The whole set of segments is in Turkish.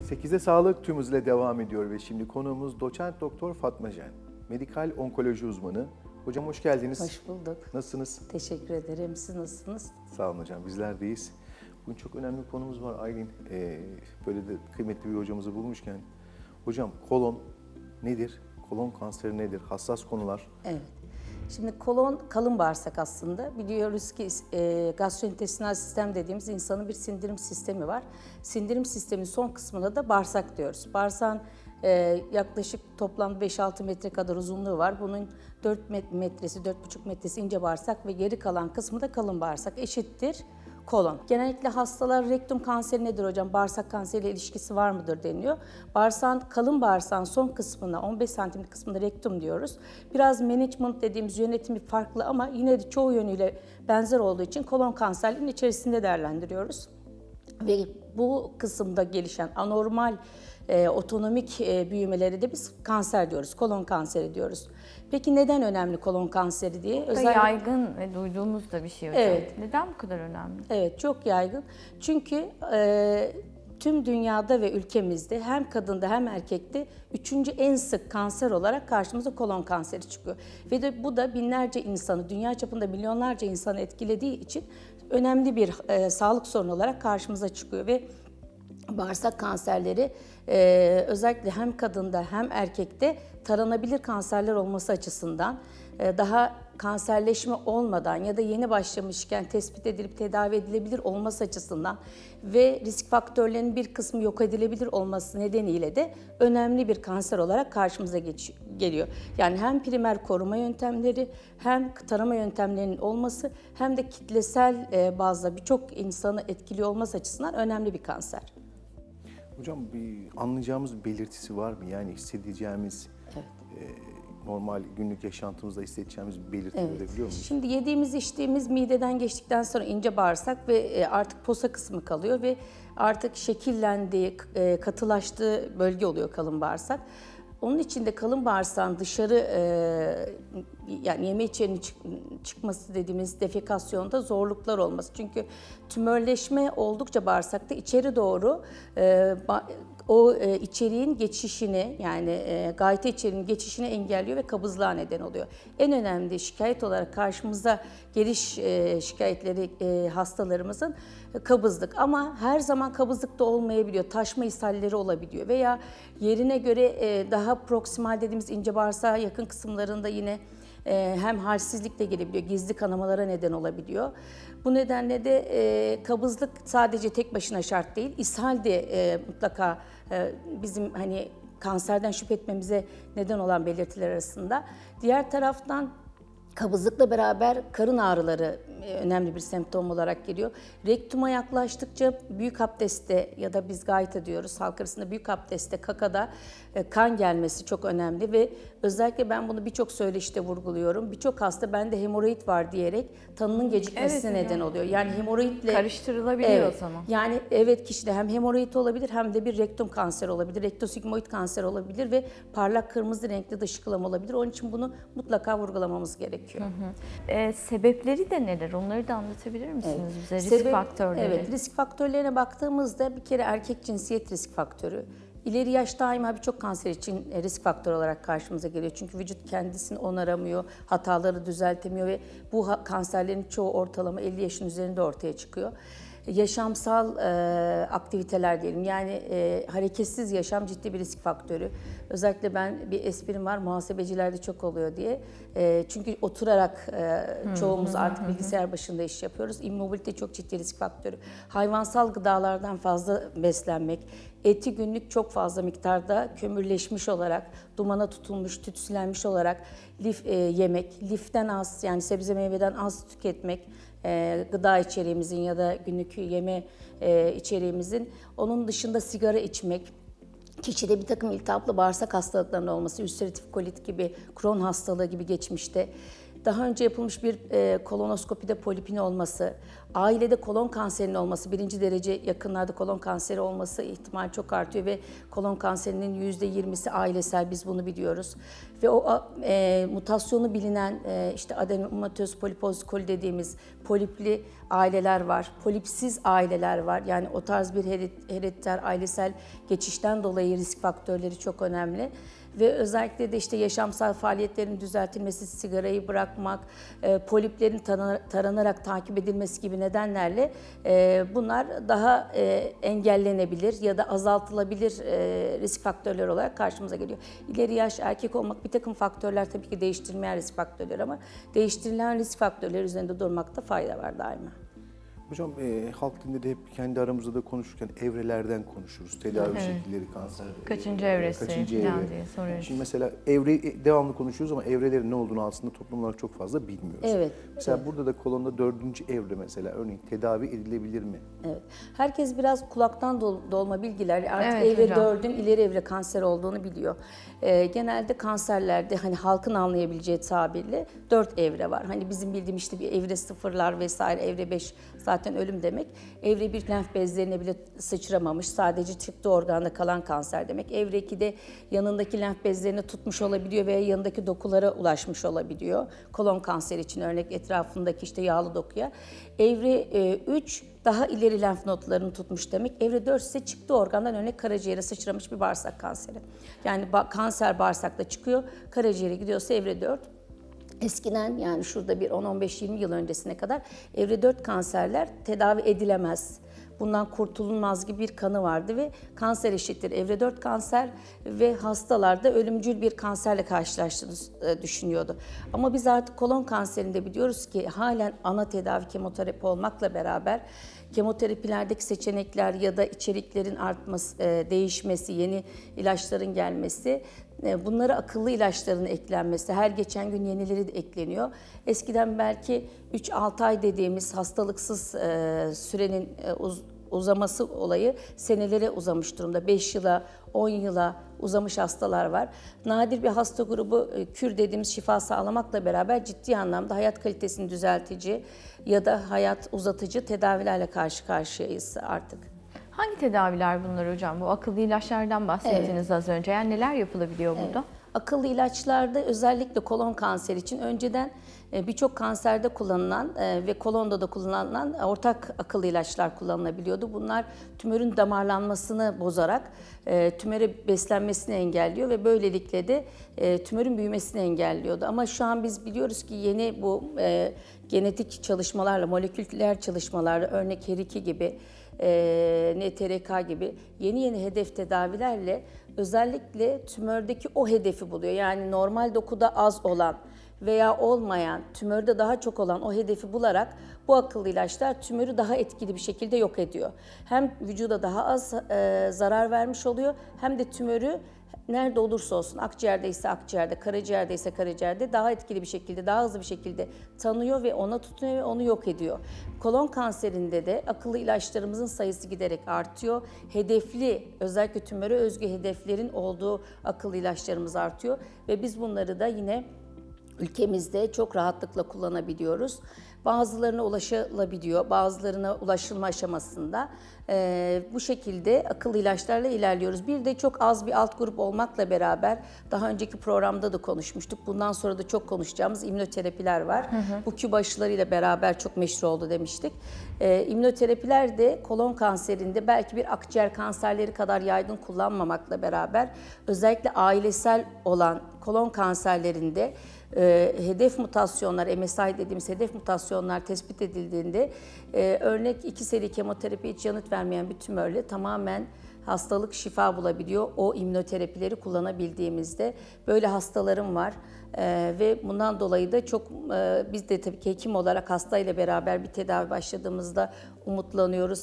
8'de sağlık tüm hızıyla devam ediyor ve şimdi konuğumuz doçent doktor Fatma Jen, medikal onkoloji uzmanı. Hocam hoş geldiniz. Hoş bulduk. Nasılsınız? Teşekkür ederim. Siz nasılsınız? Sağ olun hocam, bizler deyiz. Bugün çok önemli bir konumuz var Aylin. Böyle de kıymetli bir hocamızı bulmuşken. Hocam kolon nedir? Kolon kanseri nedir? Hassas konular. Evet. Şimdi kolon kalın bağırsak aslında. Biliyoruz ki gastrointestinal sistem dediğimiz insanın bir sindirim sistemi var. Sindirim sistemin son kısmına da bağırsak diyoruz. Bağırsağın yaklaşık toplam 5-6 metre kadar uzunluğu var. Bunun 4 metresi, 4,5 metresi ince bağırsak ve geri kalan kısmı da kalın bağırsak eşittir kolon. Genellikle hastalar rektum kanseri nedir hocam, bağırsak kanseriyle ilişkisi var mıdır deniyor. Kalın bağırsağın son kısmına, 15 santimlik kısmında rektum diyoruz. Biraz management dediğimiz yönetimi farklı ama yine de çoğu yönüyle benzer olduğu için kolon kanserinin içerisinde değerlendiriyoruz. Ve bu kısımda gelişen anormal otonomik büyümeleri de biz kanser diyoruz, kolon kanseri diyoruz. Peki neden önemli kolon kanseri diye? Özellikle yaygın ve duyduğumuz da bir şey hocam. Evet. Neden bu kadar önemli? Evet, çok yaygın. Çünkü tüm dünyada ve ülkemizde hem kadında hem erkekte 3. en sık kanser olarak karşımıza kolon kanseri çıkıyor. Ve de bu da binlerce insanı, dünya çapında milyonlarca insanı etkilediği için önemli bir sağlık sorunu olarak karşımıza çıkıyor. Ve bağırsak kanserleri özellikle hem kadında hem erkekte taranabilir kanserler olması açısından daha kanserleşme olmadan ya da yeni başlamışken tespit edilip tedavi edilebilir olması açısından ve risk faktörlerinin bir kısmı yok edilebilir olması nedeniyle de önemli bir kanser olarak karşımıza geliyor. Yani hem primer koruma yöntemleri hem tarama yöntemlerinin olması hem de kitlesel bazda birçok insanı etkiliyor olması açısından önemli bir kanser. Hocam bir anlayacağımız bir belirtisi var mı? Yani hissedeceğimiz, Evet. normal günlük yaşantımızda hissedeceğimiz bir belirti görebiliyor muyuz? Şimdi yediğimiz içtiğimiz mideden geçtikten sonra ince bağırsak ve artık posa kısmı kalıyor ve artık şekillendiği, katılaştığı bölge oluyor kalın bağırsak. Onun için de kalın bağırsağın dışarı yani yeme içeriğinin çıkması dediğimiz defekasyonda zorluklar olması. Çünkü tümörleşme oldukça bağırsakta içeri doğru o içeriğin geçişini yani gayta içeriğinin geçişini engelliyor ve kabızlığa neden oluyor. En önemli şikayet olarak karşımıza geliş şikayetleri hastalarımızın kabızlık ama her zaman kabızlık da olmayabiliyor. Taşma ishalleri olabiliyor veya yerine göre daha proksimal dediğimiz ince bağırsağa yakın kısımlarında yine hem halsizlik de gelebiliyor, gizli kanamalara neden olabiliyor. Bu nedenle de kabızlık sadece tek başına şart değil, ishal de mutlaka bizim hani kanserden şüphe etmemize neden olan belirtiler arasında. Diğer taraftan kabızlıkla beraber karın ağrıları önemli bir semptom olarak geliyor. Rektuma yaklaştıkça büyük abdestte ya da biz gayta diyoruz halk arasında büyük abdestte kakada kan gelmesi çok önemli ve özellikle ben bunu birçok söyleşide vurguluyorum. Birçok hasta bende hemoroid var diyerek tanının gecikmesine neden oluyor. Yani hemoroidle karıştırılabiliyor evet, o zaman. Yani evet kişide hem hemoroid olabilir hem de bir rektum kanseri olabilir. Rektosigmoid kanser olabilir ve parlak kırmızı renkli dışkılama olabilir. Onun için bunu mutlaka vurgulamamız gerekiyor. Sebepleri de neler? Onları da anlatabilir misiniz bize? Risk faktörleri. Evet, risk faktörlerine baktığımızda bir kere erkek cinsiyet risk faktörü. İleri yaş daima birçok kanser için risk faktörü olarak karşımıza geliyor. Çünkü vücut kendisini onaramıyor, hataları düzeltemiyor ve bu kanserlerin çoğu ortalama 50 yaşın üzerinde ortaya çıkıyor. Yaşamsal aktiviteler diyelim yani hareketsiz yaşam ciddi bir risk faktörü. Özellikle ben bir esprim var muhasebecilerde çok oluyor diye. Çünkü oturarak çoğumuz artık bilgisayar başında iş yapıyoruz. İmmobilite çok ciddi risk faktörü. Hayvansal gıdalardan fazla beslenmek, eti günlük çok fazla miktarda kömürleşmiş olarak, dumana tutulmuş, tütsülenmiş olarak lif yemek, liften az yani sebze meyveden az tüketmek, gıda içeriğimizin ya da günlük yeme içeriğimizin, onun dışında sigara içmek, kişide bir takım iltihaplı bağırsak hastalıklarının olması, ülseratif kolit gibi, Crohn hastalığı gibi geçmişte, daha önce yapılmış bir kolonoskopide polipin olması, ailede kolon kanserinin olması, 1. derece yakınlarda kolon kanseri olması ihtimali çok artıyor ve kolon kanserinin %20'si ailesel, biz bunu biliyoruz. Ve o mutasyonu bilinen işte adenomatöz polipoz koli dediğimiz polipli aileler var, polipsiz aileler var. Yani o tarz bir herediter ailesel geçişten dolayı risk faktörleri çok önemli. Ve özellikle de işte yaşamsal faaliyetlerin düzeltilmesi, sigarayı bırakmak, poliplerin taranarak takip edilmesi gibi nedenlerle bunlar daha engellenebilir ya da azaltılabilir risk faktörleri olarak karşımıza geliyor. İleri yaş, erkek olmak bir takım faktörler tabii ki değiştirilmeyen risk faktörleri ama değiştirilen risk faktörleri üzerinde durmakta fayda var daima. Hocam halk dilinde de hep kendi aramızda da konuşurken evrelerden konuşuruz. Tedavi Evet. şekilleri, kanser. Kaçıncı evresi kaçıncı falan evre. diye soruyoruz. Şimdi mesela evre devamlı konuşuyoruz ama evrelerin ne olduğunu aslında toplum olarak çok fazla bilmiyoruz. Evet. Mesela evet. burada da kolonda 4. evre mesela örneğin tedavi edilebilir mi? Evet. Herkes biraz kulaktan dolma bilgiler. Artık Evet evre hocam. 4'ün ileri evre kanser olduğunu biliyor. Genelde kanserlerde hani halkın anlayabileceği tabirle 4 evre var. Hani bizim bildiğimiz işte bir evre 0'lar vesaire, evre 5 zaten ölüm demek. Evre 1 lenf bezlerine bile sıçramamış, sadece çıktı organda kalan kanser demek. Evre 2'de yanındaki lenf bezlerini tutmuş olabiliyor veya yanındaki dokulara ulaşmış olabiliyor. Kolon kanseri için örnek etrafındaki işte yağlı dokuya. Evre 3 daha ileri lenf nodlarını tutmuş demek. Evre 4 ise çıktığı organdan örnek karaciğere sıçramış bir bağırsak kanseri. Yani kanser bağırsakta çıkıyor, karaciğere gidiyorsa evre 4. Eskiden yani şurada bir 10-15-20 yıl öncesine kadar evre 4 kanserler tedavi edilemez. Bundan kurtulunmaz gibi bir kanı vardı ve kanser eşittir evre 4 kanser ve hastalarda ölümcül bir kanserle karşılaştığını düşünüyordu. Ama biz artık kolon kanserinde biliyoruz ki halen ana tedavi kemoterapi olmakla beraber kemoterapilerdeki seçenekler ya da içeriklerin artması, değişmesi, yeni ilaçların gelmesi, bunlara akıllı ilaçların eklenmesi, her geçen gün yenileri de ekleniyor. Eskiden belki 3-6 ay dediğimiz hastalıksız sürenin uzaması olayı senelere uzamış durumda. 5 yıla, 10 yıla uzamış hastalar var. Nadir bir hasta grubu kür dediğimiz şifa sağlamakla beraber ciddi anlamda hayat kalitesini düzeltici ya da hayat uzatıcı tedavilerle karşı karşıyayız artık. Hangi tedaviler bunlar hocam? Bu akıllı ilaçlardan bahsettiniz az önce. Yani neler yapılabiliyor burada? Akıllı ilaçlarda özellikle kolon kanseri için önceden birçok kanserde kullanılan ve kolonda da kullanılan ortak akıllı ilaçlar kullanılabiliyordu. Bunlar tümörün damarlanmasını bozarak tümöre beslenmesini engelliyor ve böylelikle de tümörün büyümesini engelliyordu. Ama şu an biz biliyoruz ki yeni bu genetik çalışmalarla, moleküler çalışmalarla örnek HER2 gibi, NTRK gibi yeni hedef tedavilerle özellikle tümördeki o hedefi buluyor. Yani normal dokuda az olan veya olmayan, tümörde daha çok olan o hedefi bularak bu akıllı ilaçlar tümörü daha etkili bir şekilde yok ediyor. Hem vücuda daha az zarar vermiş oluyor hem de tümörü nerede olursa olsun, akciğerde ise akciğerde, karaciğerde ise karaciğerde daha etkili bir şekilde, daha hızlı bir şekilde tanıyor ve ona tutunuyor ve onu yok ediyor. Kolon kanserinde de akıllı ilaçlarımızın sayısı giderek artıyor. Hedefli, özellikle tümöre özgü hedeflerin olduğu akıllı ilaçlarımız artıyor ve biz bunları da yine ülkemizde çok rahatlıkla kullanabiliyoruz. Bazılarına ulaşılabiliyor, bazılarına ulaşılma aşamasında. Bu şekilde akıllı ilaçlarla ilerliyoruz. Bir de çok az bir alt grup olmakla beraber, daha önceki programda da konuşmuştuk. Bundan sonra da çok konuşacağımız immünoterapiler var. Bu küp aşılarıyla beraber çok meşhur oldu demiştik. İmmünoterapiler de kolon kanserinde belki bir akciğer kanserleri kadar yaygın kullanmamakla beraber özellikle ailesel olan kolon kanserlerinde hedef mutasyonlar, MSI dediğimiz hedef mutasyonlar tespit edildiğinde örnek 2 seri kemoterapi hiç yanıt vermeyen bir tümörle tamamen hastalık şifa bulabiliyor. O immünoterapileri kullanabildiğimizde böyle hastalarım var. Ve bundan dolayı da çok biz de tabii ki hekim olarak hastayla beraber bir tedavi başladığımızda umutlanıyoruz.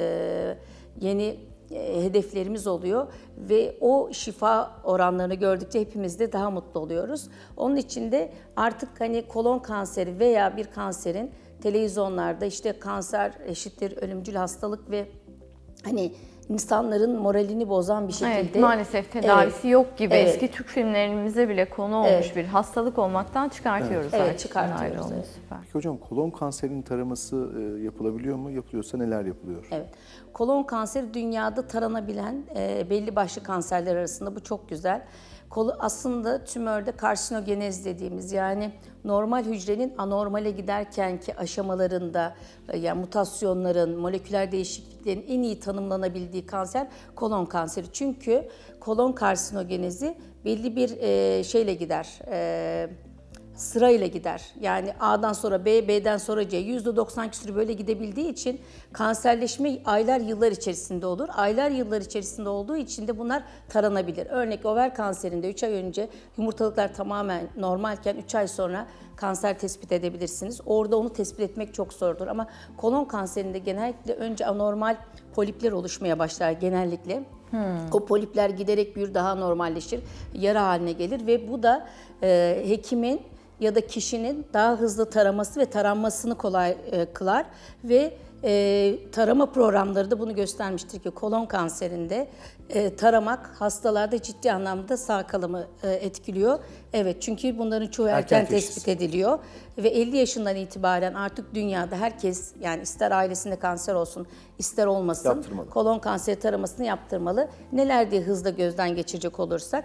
Yeni hedeflerimiz oluyor ve o şifa oranlarını gördükçe hepimiz de daha mutlu oluyoruz. Onun için de artık hani kolon kanseri veya bir kanserin televizyonlarda işte kanser eşittir ölümcül hastalık ve hani insanların moralini bozan bir şekilde. Evet, maalesef tedavisi yok gibi Evet. eski Türk filmlerimize bile konu olmuş bir hastalık olmaktan çıkartıyoruz Evet, artık. çıkartıyoruz, Bunlar da evet. Süper. Peki hocam kolon kanserinin taraması yapılabiliyor mu? Yapılıyorsa neler yapılıyor? Evet. Kolon kanseri dünyada taranabilen belli başlı kanserler arasında bu çok güzel. Aslında tümörde karsinogenez dediğimiz, yani normal hücrenin anormale giderkenki aşamalarında yani mutasyonların, moleküler değişikliklerin en iyi tanımlanabildiği kanser kolon kanseri. Çünkü kolon karsinogenezi belli bir şeyle gider. Sırayla gider. Yani A'dan sonra B, B'den sonra C, %90 küsürü böyle gidebildiği için kanserleşme aylar yıllar içerisinde olur. Aylar yıllar içerisinde olduğu için de bunlar taranabilir. Örnek over kanserinde 3 ay önce yumurtalıklar tamamen normalken 3 ay sonra kanser tespit edebilirsiniz. Orada onu tespit etmek çok zordur. Ama kolon kanserinde genellikle önce anormal polipler oluşmaya başlar genellikle. O polipler giderek büyür, daha normalleşir, yara haline gelir ve bu da hekimin ya da kişinin daha hızlı taraması ve taranmasını kolay kılar ve tarama programları da bunu göstermiştir ki kolon kanserinde taramak hastalarda ciddi anlamda sağ kalımı etkiliyor. Evet, çünkü bunların çoğu erken tespit ediliyor ve 50 yaşından itibaren artık dünyada herkes, yani ister ailesinde kanser olsun ister olmasın, kolon kanseri taramasını yaptırmalı. Neler diye hızla gözden geçirecek olursak,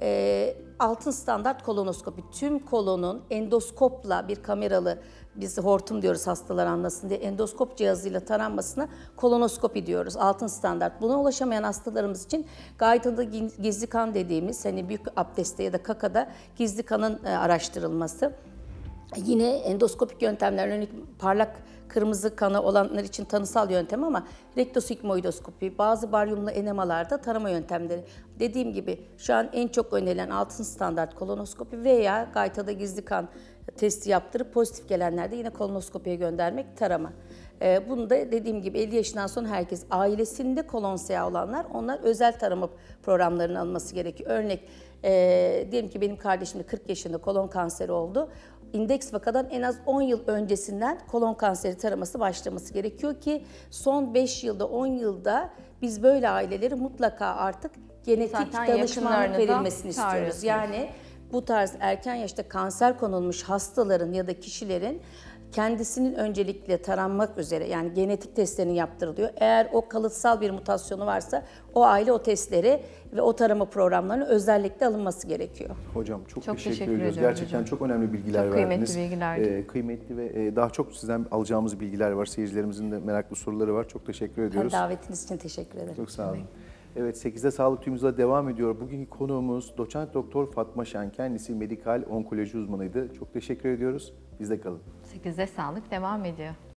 altın standart kolonoskopi, tüm kolonun endoskopla bir kameralı, biz hortum diyoruz hastalar anlasın diye, endoskop cihazıyla taranmasına kolonoskopi diyoruz. Altın standart. Buna ulaşamayan hastalarımız için gaytada gizli kan dediğimiz, hani büyük abdestte ya da kakada gizli kanın araştırılması. Yine endoskopik yöntemler, örneğin parlak kırmızı kanı olanlar için tanısal yöntem ama rektosigmoidoskopi, bazı baryumlu enemalarda tarama yöntemleri. Dediğim gibi şu an en çok önerilen altın standart kolonoskopi veya gaytada gizli kan testi yaptırıp pozitif gelenlerde yine kolonoskopiye göndermek, tarama. Bunu da dediğim gibi 50 yaşından sonra herkes, ailesinde kolonsea olanlar, onlar özel tarama programlarının alınması gerekiyor. Örnek, diyelim ki benim kardeşim de 40 yaşında kolon kanseri oldu. İndeks vakadan en az 10 yıl öncesinden kolon kanseri taraması başlaması gerekiyor ki son 5 yılda 10 yılda biz böyle aileleri mutlaka artık genetik danışmanlık verilmesini istiyoruz. Yani bu tarz erken yaşta kanser konulmuş hastaların ya da kişilerin kendisinin öncelikle taranmak üzere, yani genetik testlerini yaptırılıyor. Eğer o kalıtsal bir mutasyonu varsa o aile o testleri ve o tarama programlarının özellikle alınması gerekiyor. Hocam çok teşekkür ediyoruz. Gerçekten hocam, çok önemli bilgiler çok verdiniz. Kıymetli bilgilerdi. Kıymetli ve daha çok sizden alacağımız bilgiler var. Seyircilerimizin de meraklı soruları var. Çok teşekkür ediyoruz. Davetiniz için teşekkür ederim. Çok sağ olun. Evet, 8'de Sağlık Tüyümüz'e devam ediyor. Bugünkü konuğumuz Doçent Doktor Fatma Şen. Kendisi medikal onkoloji uzmanıydı. Çok teşekkür ediyoruz. Bizde kalın. 8'de Sağlık devam ediyor.